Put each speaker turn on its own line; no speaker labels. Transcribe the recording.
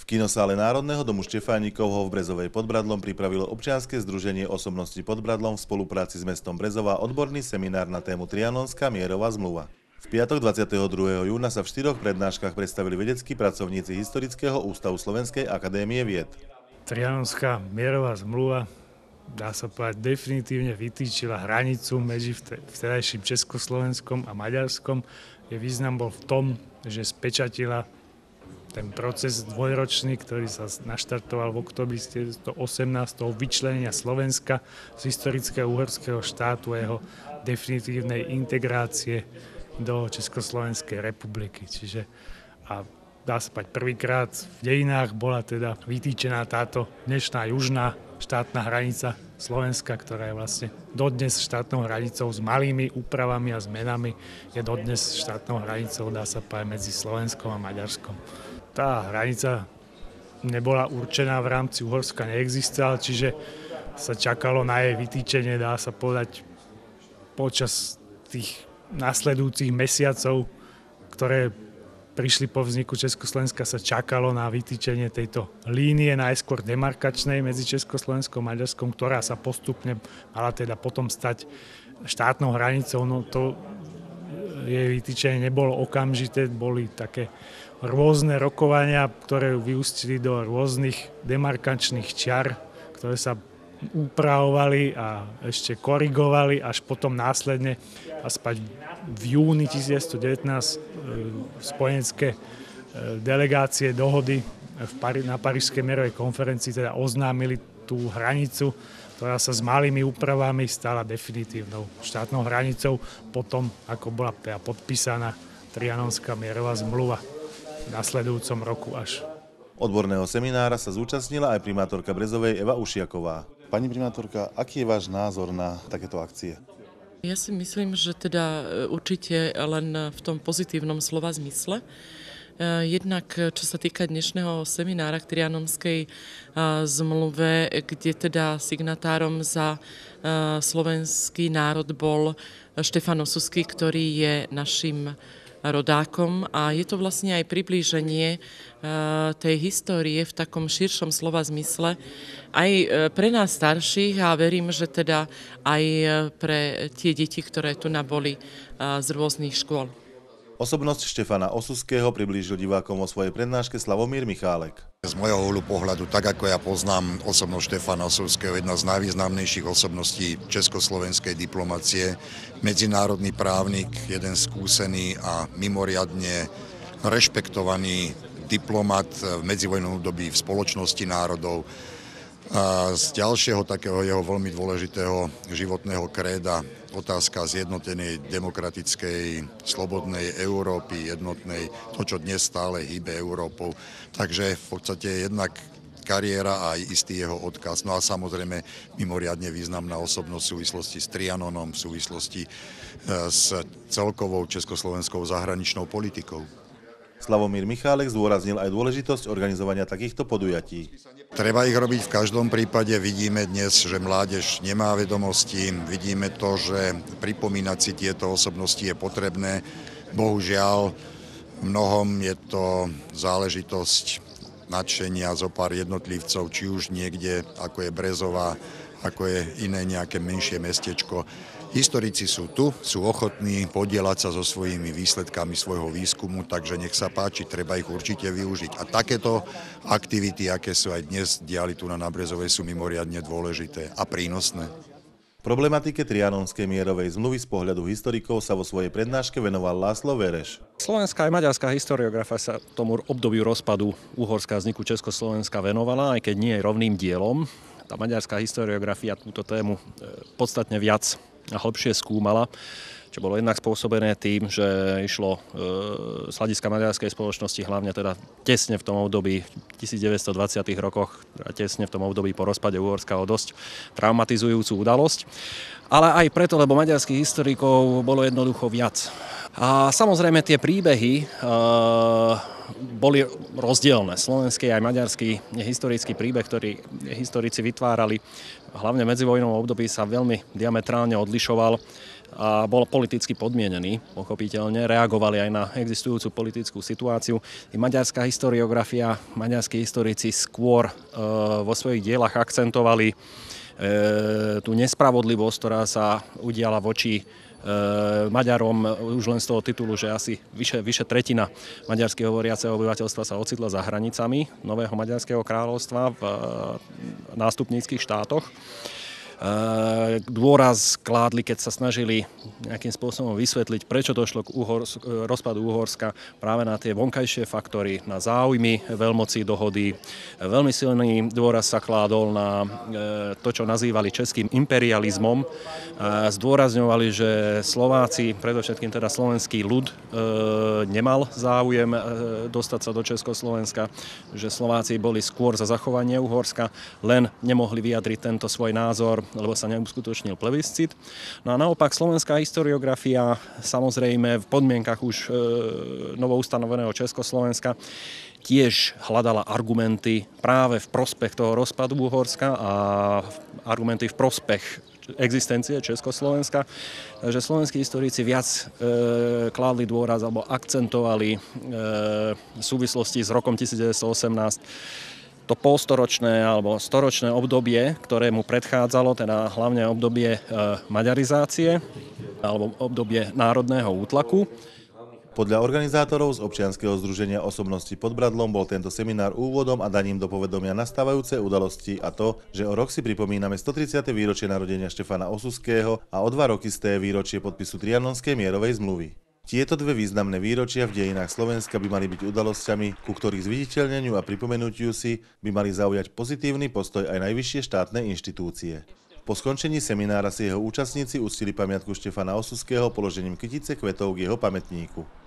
kinosále Národného domu Štefánikov ho v Brezovej pod Bradlom pripravilo občianske združenie osobností pod Bradlom v spolupráci s mestom Brezova odborný seminár na tému Trianonská mierová zmluva. V piatok 22. júna sa v 4 prednáškach predstavili vedeckí pracovníci Historického ústavu Slovenskej akadémie vied.
Trianonská mierová zmluva, dá sa povedať, definitívne vytýčila hranicu medzi vtedajším Československom a Maďarskom. Jej význam bol v tom, že spečatila ten proces dvojročný, ktorý sa naštartoval v októbri 1918, vyčlenenia Slovenska z historického uhorského štátu a jeho definitívnej integrácie do Československej republiky. Čiže a dá sa povedať, prvýkrát v dejinách bola teda vytýčená táto dnešná južná štátna hranica Slovenska, ktorá je vlastne dodnes štátnou hranicou s malými úpravami a zmenami, je dodnes štátnou hranicou, dá sa povedať, medzi Slovenskom a Maďarskom. Tá hranica nebola určená v rámci Uhorska, neexistovala, čiže sa čakalo na jej vytýčenie, dá sa povedať, počas tých nasledujúcich mesiacov, ktoré prišli po vzniku Československa, sa čakalo na vytýčenie tejto línie, najskôr demarkačnej medzi Československom a Maďarskom, ktorá sa postupne mala teda potom stať štátnou hranicou. No to jej vytýčenie nebolo okamžité, boli také rôzne rokovania, ktoré vyústili do rôznych demarkačných čiar, ktoré sa upravovali a ešte korigovali, až potom následne aspoň v júni 1919 spojenecké delegácie dohody na Parížskej mierovej konferencii teda oznámili tú hranicu, ktorá sa s malými úpravami stala definitívnou štátnou hranicou potom, ako bola podpísaná Trianonská mierová zmluva v nasledujúcom roku až.
Odborného seminára sa zúčastnila aj primátorka Brezovej Eva Ušiaková. Pani primátorka, aký je váš názor na takéto akcie?
Ja si myslím, že teda určite len v tom pozitívnom slova zmysle. Jednak, čo sa týka dnešného seminára k Trianonskej zmluve, kde teda signatárom za slovenský národ bol Štefan Osusky, ktorý je našim rodákom, a je to vlastne aj priblíženie tej histórie v takom širšom slova zmysle aj pre nás starších, a verím, že teda aj pre tie deti, ktoré tu naboli z rôznych škôl.
Osobnosť Štefana Osuského priblížil divákom vo svojej prednáške Slavomír Michálek.
Z môjho uhlu pohľadu, tak ako ja poznám osobnosť Štefana Osuského, jedna z najvýznamnejších osobností československej diplomacie, medzinárodný právnik, jeden skúsený a mimoriadne rešpektovaný diplomat v medzivojnovom období v spoločnosti národov. A z ďalšieho takého jeho veľmi dôležitého životného kréda otázka zjednotenej demokratickej slobodnej Európy, jednotnej, to čo dnes stále hýbe Európou. Takže v podstate jednak kariéra a aj istý jeho odkaz. No a samozrejme mimoriadne významná osobnosť v súvislosti s Trianonom, v súvislosti s celkovou československou zahraničnou politikou.
Slavomír Michálek zdôraznil aj dôležitosť organizovania takýchto podujatí.
Treba ich robiť v každom prípade. Vidíme dnes, že mládež nemá vedomosti. Vidíme to, že pripomínať si tieto osobnosti je potrebné. Bohužiaľ, mnohom je to záležitosť nadšenia zo pár jednotlivcov, či už niekde, ako je Brezová, ako je iné nejaké menšie mestečko. Historici sú tu, sú ochotní podieľať sa so svojimi výsledkami svojho výskumu, takže nech sa páči, treba ich určite využiť. A takéto aktivity, aké sú aj dnes diali tu na Brezovej, sú mimoriadne dôležité a prínosné.
Problematike Trianonskej mierovej zmluvy z pohľadu historikov sa vo svojej prednáške venoval László Vereš.
Slovenská aj maďarská historiografia sa tomu obdobiu rozpadu Uhorska a vzniku Československa venovala, aj keď nie je rovným dielom. Tá maďarská historiografia túto tému podstatne viac a hlbšie skúmala, čo bolo jednak spôsobené tým, že išlo z hľadiska maďarskej spoločnosti hlavne teda tesne v tom období 1920. rokoch, tesne v tom období po rozpade Uhorska o dosť traumatizujúcu udalosť. Ale aj preto, lebo maďarských historikov bolo jednoducho viac. A samozrejme tie príbehy boli rozdielne. Slovenský aj maďarský historický príbeh, ktorý historici vytvárali hlavne v medzivojnovom období, sa veľmi diametrálne odlišoval. a bol politicky podmienený, pochopiteľne, reagovali aj na existujúcu politickú situáciu. I maďarská historiografia, maďarskí historici skôr vo svojich dielach akcentovali tú nespravodlivosť, ktorá sa udiala voči Maďarom už len z toho titulu, že asi vyše tretina maďarsky hovoriaceho obyvateľstva sa ocitla za hranicami nového Maďarského kráľovstva v nástupníckych štátoch. Dôraz kládli, keď sa snažili nejakým spôsobom vysvetliť, prečo došlo k rozpadu Uhorska, práve na tie vonkajšie faktory, na záujmy veľmocí dohody. Veľmi silný dôraz sa kládol na to, čo nazývali českým imperializmom. Zdôrazňovali, že Slováci, predovšetkým teda slovenský ľud, nemal záujem dostať sa do Československa, že Slováci boli skôr za zachovanie Uhorska, len nemohli vyjadriť tento svoj názor, lebo sa neuskutočnil plebiscit. No a naopak slovenská historiografia, samozrejme v podmienkach už novoustanoveného Československa, tiež hľadala argumenty práve v prospech toho rozpadu Uhorska a argumenty v prospech existencie Československa. Takže slovenskí historici viac kládli dôraz alebo akcentovali v súvislosti s rokom 1918 to polstoročné alebo storočné obdobie, ktorému predchádzalo, teda hlavne obdobie maďarizácie alebo obdobie národného útlaku.
Podľa organizátorov z občianskeho združenia osobnosti pod Bradlom bol tento seminár úvodom a daním do povedomia nastávajúce udalosti a to, že o rok si pripomíname 130. výročie narodenia Štefana Osusského a o 2 roky sté výročie podpisu Trianonskej mierovej zmluvy. Tieto dve významné výročia v dejinách Slovenska by mali byť udalosťami, ku ktorých zviditeľneniu a pripomenutiu si by mali zaujať pozitívny postoj aj najvyššie štátne inštitúcie. Po skončení seminára si jeho účastníci uctili pamiatku Štefana Osusského položením kytice kvetov k jeho pamätníku.